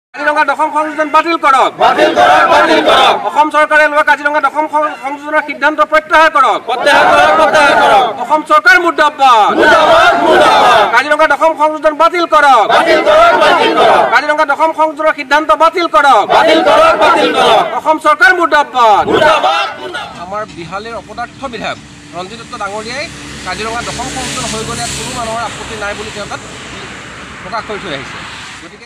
কাজিৰঙা দশম সংযোজন বাতিল কৰক অসম চৰকাৰে লোৱা কাজিৰঙা দশম সংযোজনৰ সিদ্ধান্ত প্ৰত্যাহাৰ কৰক অসম চৰকাৰ মুৰ্দাবাদ কাজিৰঙা দশম সংযোজন বাতিল কৰক কাজিৰঙা দশম সংযোজনৰ সিদ্ধান্ত বাতিল কৰক অসম চৰকাৰ মুৰ্দাবাদ আমাৰ বিহালীৰ অপদাৰ্থ বিধায়ক ৰঞ্জিত দত্ত ডাঙৰীয়াই কাজিৰঙা দশম সংযোজন হৈ গ'লে কোনো মানুহৰ আপত্তি নাই বুলি তেওঁ তাত প্ৰকাশ কৰি থৈ আহিছে। গতিকে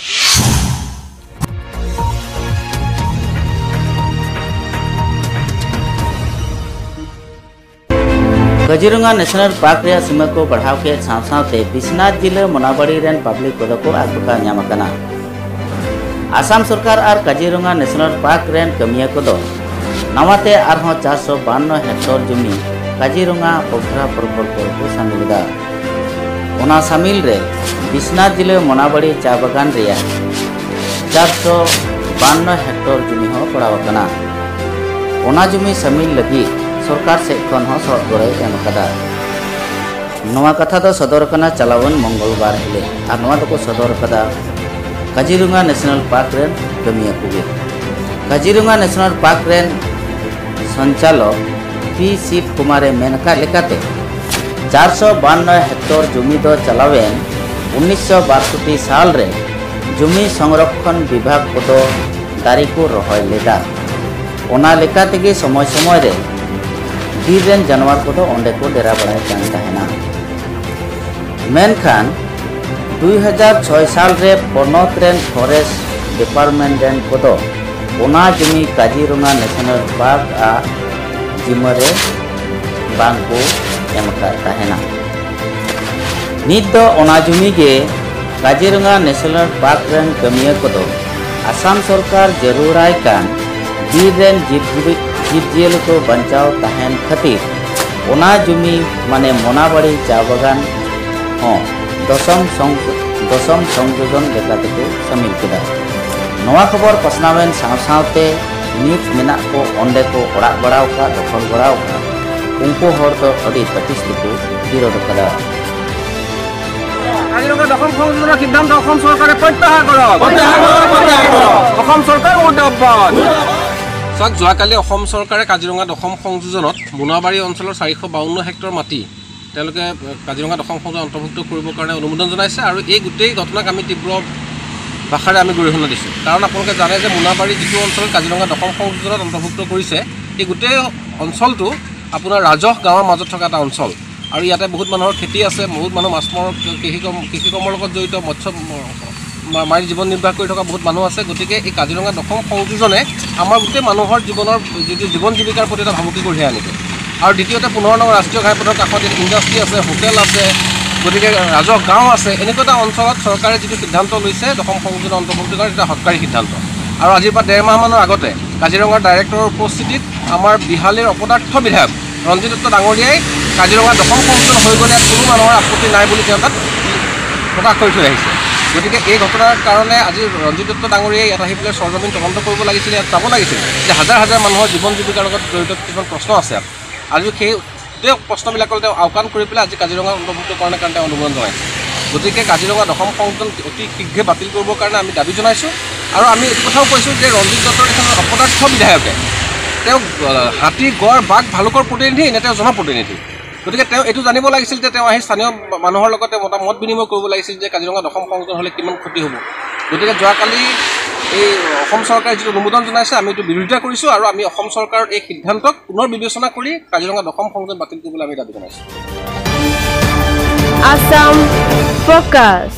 काजीरंगा नेशनल पार्क रे सीमा को बढ़ाव के साथ बिश्वनाथ जिले मोनाबाड़ी रेन पब्लिक को को आगुका नामकना आसाम सरकार और काजीरंगा नेशनल पार्क रेन कमिया को नवाते आरहों 452 हेक्टर जमी काजीरंगा पोखरा प्रकल्प को शामिलदा ओना शामिल रे बिश्वनाथ जिले मोनाबाड़ी चा बागान रे 452 हेक्टर जमी हो पड़ावकना ओना जमी शामिल लगी सरकार से सड़क गड़े एम नवा कथा दो सदर कना चलावन मंगलवार हेले और नवा दो सदर कदा काजीरंगा नेशनल पार्क रेन कमिया कुगे काजीरंगा नेशनल पार्क रेन संचालक पी शिव कुमारे मेनका लेकाते 452 हेक्टर जमी दो चलावेन 1962 साल रे जमी संरक्षण विभाग को दारी को रहा लेदा ओना लेकाते के समय समय रे बीर रेन जानवर को अंडे को डेरा बड़ाई तहना मेनखान 2006 साल रे पनत रेन फॉरेस्ट डिपार्टमेंट रेन को ओना जमी काजीरंगा नेशनल पार्क आ जिमरे बांग को एमका तहना नित दो ओना जमी के काजीरंगा नेशनल पार्क रेन कमिया को आसाम सरकार जरूराय कान बीर रेन जीव-जियाली को बचाव तहन खातिर ओना जमी माने मोनाबाड़ी चा बागान हों दशम संयोजन लेकाते को शामिल किया नवा खबर पसनावेन सावते नित मेना को अंडे को ओड़ाग बड़ाव का दखल बड़ाव का उनको हर तो अड़ी तटिस को विरोध करा काजिरंगा दशम संयोजনৰ সিদ্ধান্ত অসম চৰকাৰে প্ৰত্যাহাৰ কৰক অসম চৰকাৰ মুৰ্দাবাদ চাক যোৱাকালি অসম চৰকাৰে কাজিৰঙা দশম সংযোজনত মোনাবাৰী অঞ্চলৰ 452 হেক্টৰ মাটি তেওঁলোকে কাজিৰঙা দশম সংযোজন অন্তৰ্ভুক্ত কৰিবৰ কাৰণে অনুমোদন জনাইছে আৰু এই গোটেই ঘটনাক আমি তীব্ৰ ভাষাৰে আমি গৰিহণা দিছোঁ কাৰণ আপোনালোকে জানে যে মোনাবাৰী যিটো অঞ্চল কাজিৰঙা দশম সংযোজনত অন্তৰ্ভুক্ত কৰিছে এই গোটেই অঞ্চলটো আপোনাৰ ৰাজহ গাঁৱৰ মাজত থকা এটা অঞ্চল আৰু ইয়াতে বহুত মানুহৰ খেতি আছে বহুত মানুহ মাছমৰ কৃষিকৰ্মৰ লগত জড়িত মৎস্য মাৰি জীৱন নিৰ্বাহ কৰি থকা বহুত মানুহ আছে গতিকে এই কাজিৰঙা দশম সংযোজনে আমাৰ গোটেই মানুহৰ জীৱনৰ যিটো জীৱন জীৱিকাৰ প্ৰতি এটা ভাবুকি কঢ়িয়াই আনিব আৰু দ্বিতীয়তে 15 নং ৰাষ্ট্ৰীয় ঘাইপথৰ কাষত ইণ্ডাষ্ট্ৰী আছে হোটেল আছে গতিকে ৰাজহ গাঁও আছে এনেকুৱা এটা অঞ্চলত চৰকাৰে যিটো সিদ্ধান্ত লৈছে দশম সংযোজন অন্তৰ্ভুক্ত কৰাৰ এটা হৎকাৰী সিদ্ধান্ত আৰু আজিৰ পৰা 1.5 মাহমানৰ আগতে কাজিৰঙাৰ ডাইৰেক্টৰৰ উপস্থিতিত আমাৰ বিহালীৰ অপদাৰ্থ বিধায়ক ৰঞ্জিত দত্ত ডাঙৰীয়াই কাজিৰঙা দশম সংযোজন হৈ গ'লে কোনো মানুহৰ আপত্তি নাই বুলি তেওঁ তাত প্ৰকাশ কৰি থৈ আহিছে গতিকে এই ঘটনাৰ কাৰণে আজি ৰঞ্জিত দত্ত ডাঙৰীয়াই ইয়াত আহি পেলাই সৰজমিন তদন্ত কৰিব লাগিছিল ইয়াত চাব লাগিছিল যে হাজাৰ হাজাৰ মানুহৰ জীৱন জীৱিকাৰ লগত জড়িত কিছুমান প্ৰশ্ন আছে আজি সেই প্ৰশ্নবিলাকলৈ তেওঁ আওকাণ কৰি পেলাই আজি কাজিৰঙা অন্তৰ্ভুক্তকৰণৰ কাৰণে তেওঁ অনুমোদন জনাইছে গতিকে কাজিৰঙা দশম সংযোজন অতি শীঘ্ৰে বাতিল কৰিবৰ কাৰণে আমি দাবী জনাইছোঁ আৰু আমি এইটো কথাও কৈছোঁ যে ৰঞ্জিত দত্তৰ এখন অপদাৰ্থ বিধায়কে তেওঁ হাতী গড় বাঘ ভালুকৰ প্ৰতিনিধি নে তেওঁ জনপ্ৰতিনিধি গতিকে তেওঁ এইটো জানিব লাগিছিল যে তেওঁ আহি স্থানীয় মানুহৰ লগতে মতামত বিনিময় কৰিব লাগিছিল যে কাজিৰঙা দশম সংযোজন হ'লে কিমান ক্ষতি হ'ব গতিকে যোৱাকালি এই অসম চৰকাৰে যিটো অনুমোদন জনাইছে আমি এইটো বিৰোধিতা কৰিছোঁ আৰু আমি অসম চৰকাৰৰ এই সিদ্ধান্তক পুনৰ বিবেচনা কৰি কাজিৰঙা দশম সংযোজন বাতিল কৰিবলৈ আমি দাবী জনাইছোঁ। আসাম ফোকাস।